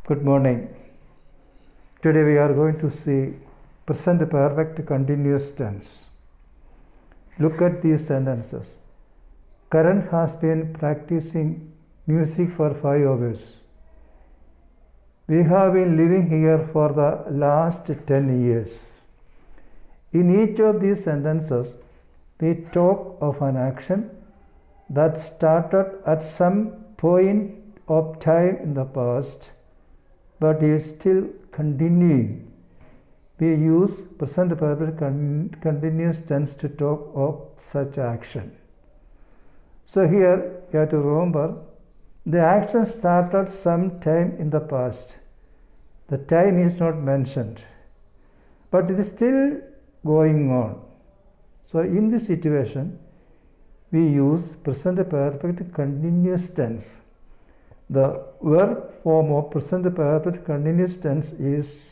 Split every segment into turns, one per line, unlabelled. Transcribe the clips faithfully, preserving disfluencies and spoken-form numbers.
Good morning. Today we are going to see present perfect continuous tense. Look at these sentences. Karan has been practicing music for five hours. We have been living here for the last ten years. In each of these sentences, we talk of an action that started at some point of time in the past but is still continuing. We use present perfect con- continuous tense to talk of such action. So here you have to remember the action started some time in the past. The time is not mentioned, but it is still going on. So in this situation, we use present perfect continuous tense. The verb form of present perfect continuous tense is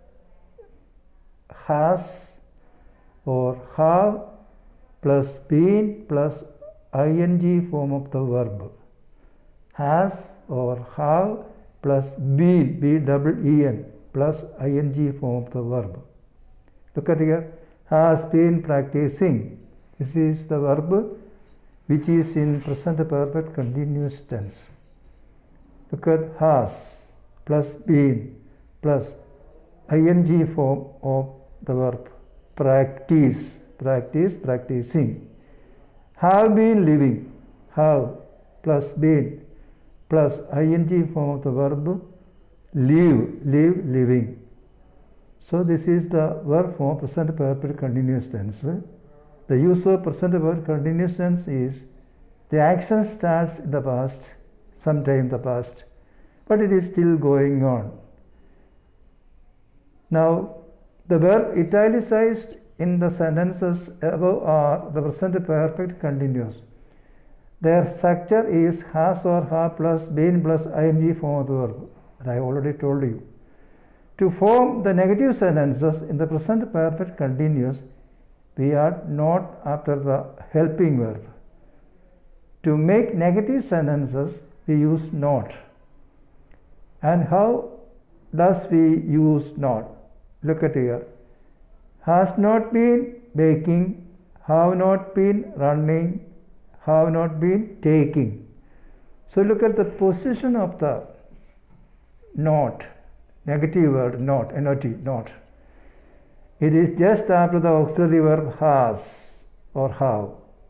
has or have plus been plus ing form of the verb. Has or have plus been, B double E N plus ing form of the verb. Look at here, has been practicing. This is the verb which is in present perfect continuous tense. Look at has plus been plus ing form of the verb practice, practice, practicing. Have been living, have plus been plus ing form of the verb live, live, living. So this is the verb form present perfect continuous tense. The use of present perfect continuous tense is the action starts in the past, sometime in the past, but it is still going on. Now, the verb italicized in the sentences above are the present perfect continuous. Their structure is has or have plus been plus ing form of the verb. That I already told you. To form the negative sentences in the present perfect continuous, we add not after the helping verb. To make negative sentences, we use not. And how does we use not? Look at here. Has not been baking, have not been running, have not been taking. So look at the position of the not, negative word not, N O T, not. It is just after the auxiliary verb has or have.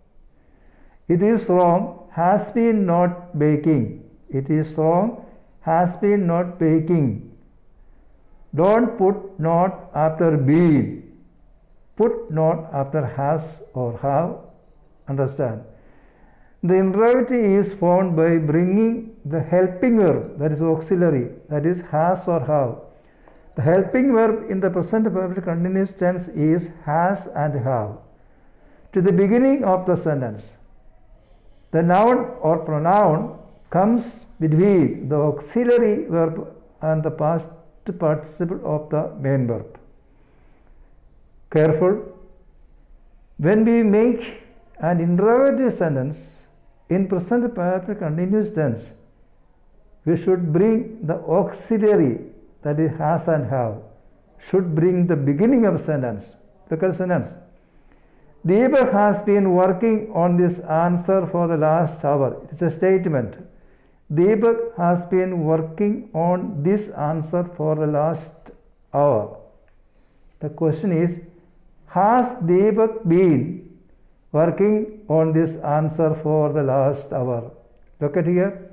It is wrong, has been not baking. It is wrong, has been not baking. Don't put not after been. Put not after has or have. Understand? The interrogative is formed by bringing the helping verb, that is auxiliary, that is has or have. The helping verb in the present perfect continuous tense is has and have. To the beginning of the sentence, the noun or pronoun comes between the auxiliary verb and the past participle of the main verb. Careful. When we make an interrogative sentence in present perfect continuous tense, we should bring the auxiliary, that is has and have, should bring the beginning of the sentence. Look at the sentence. Deepak has been working on this answer for the last hour. It's a statement. Deepak has been working on this answer for the last hour. The question is, has Deepak been working on this answer for the last hour? Look at here.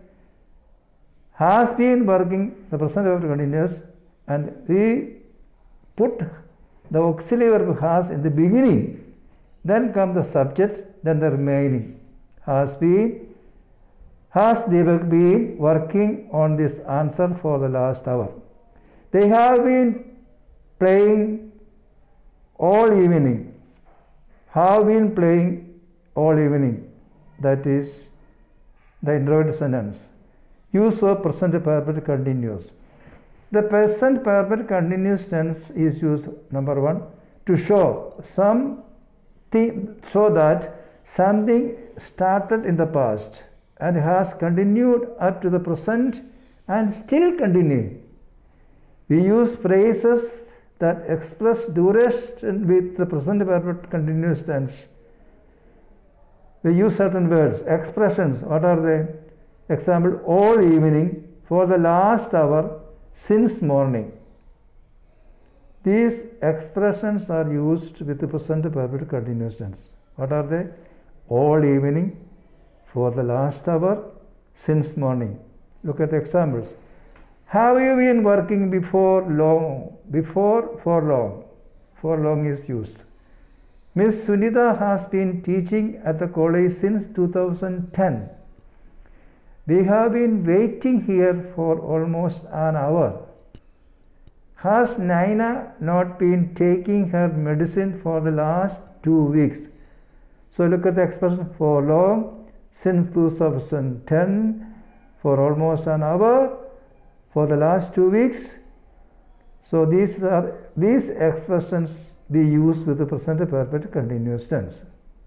Has been working, the present perfect continuous, and we put the auxiliary verb has in the beginning. Then come the subject, then the remaining. Has been, has Deepak been working on this answer for the last hour? They have been playing all evening. Have been playing all evening. That is the interrogative sentence. Use of present perfect continuous. The present perfect continuous tense is used, number one, to show some so that something started in the past and has continued up to the present and still continuing. We use phrases that express duration with the present perfect continuous tense. We use certain words, expressions. What are they? Example, all evening, for the last hour, since morning. These expressions are used with the present perfect continuous tense. What are they? All evening, for the last hour, since morning. Look at the examples. Have you been working before long? Before for long. For long is used. Miss Sunita has been teaching at the college since two thousand ten. We have been waiting here for almost an hour. Has Naina not been taking her medicine for the last two weeks? So look at the expression for long, since two thousand ten, for almost an hour, for the last two weeks. So these are these expressions we use with the present perfect continuous tense.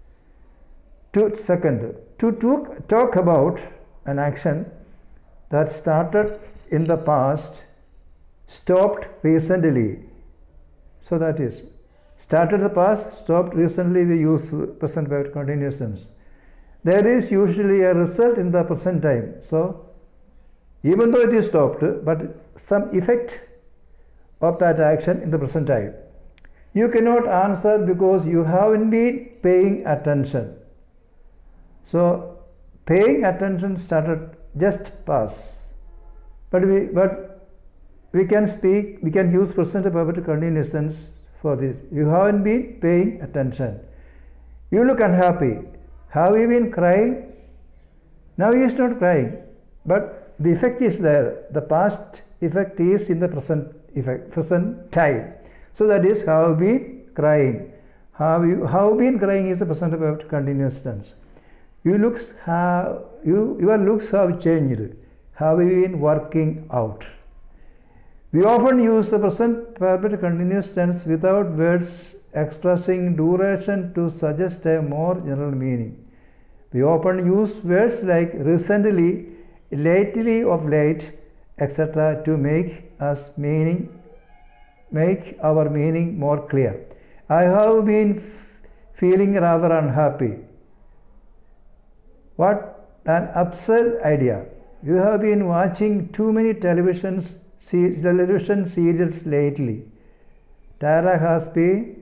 To, second, to talk, talk about an action that started in the past, stopped recently. So that is, started in the past, stopped recently, we use present perfect continuous tense. There is usually a result in the present time. So even though it is stopped, but some effect of that action in the present time. You cannot answer because you haven't been paying attention. So paying attention started just past. But we but we can speak, we can use present perfect continuous tense for this. You haven't been paying attention. You look unhappy. Have you been crying? Now he is not crying, but the effect is there. The past effect is in the present effect, present time. So that is have been crying. Have you have been crying is the present perfect continuous tense. You looks have you your looks have changed. Have you been working out? We often use the present perfect continuous tense without words expressing duration to suggest a more general meaning. We often use words like recently, lately, of late, et cetera to make us meaning make our meaning more clear. I have been feeling rather unhappy. What an absurd idea. You have been watching too many televisions, television serials lately. Tara has been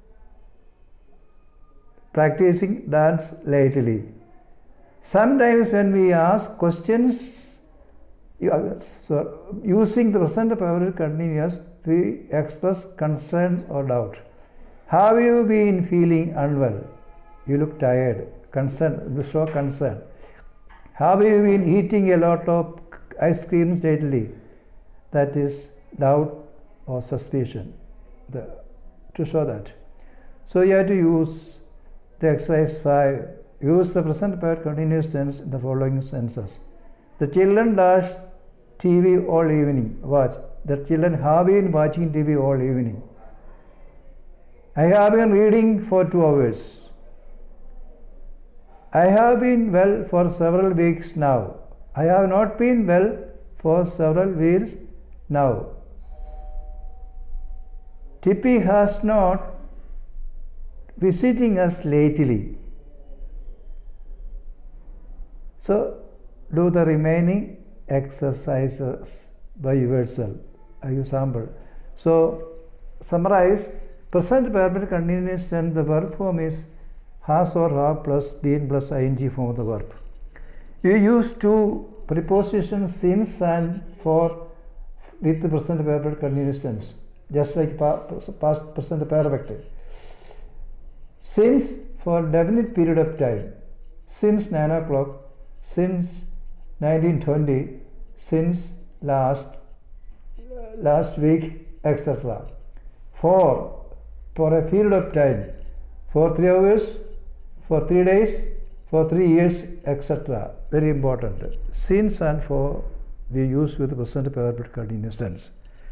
practicing dance lately. Sometimes when we ask questions, so using the present perfect continuous, we express concerns or doubt. Have you been feeling unwell? You look tired. Concern, this show concern. Have you been eating a lot of ice creams lately? That is doubt or suspicion. The, to show that. So you have to use the exercise five. Use the present perfect continuous tense in the following sentences. The children dash T V all evening. Watch. The children have been watching T V all evening. I have been reading for two hours. I have been well for several weeks now. I have not been well for several weeks now. Tippy has not visiting us lately. So do the remaining exercises by yourself. I use sample. So summarize. Present perfect continuous tense, the verb form is has or have plus been plus ing form of the verb. You use two prepositions since and for with the present perfect continuous tense, just like past present perfect. Since for definite period of time, since nine o'clock, since nineteen twenty, since last last week, et cetera. For for a period of time, for three hours, for three days, for three years, et cetera. Very important. Since and for we use with the present perfect continuous tense.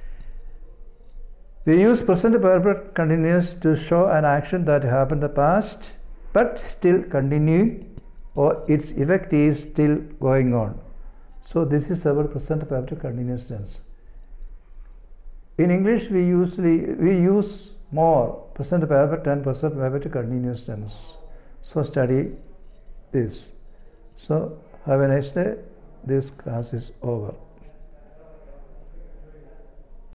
We use present perfect continuous to show an action that happened in the past but still continuing, or its effect is still going on. So this is our present perfect continuous tense. In English, we usually we use more present perfect and present perfect continuous tense. So study this. So have a nice day. This class is over.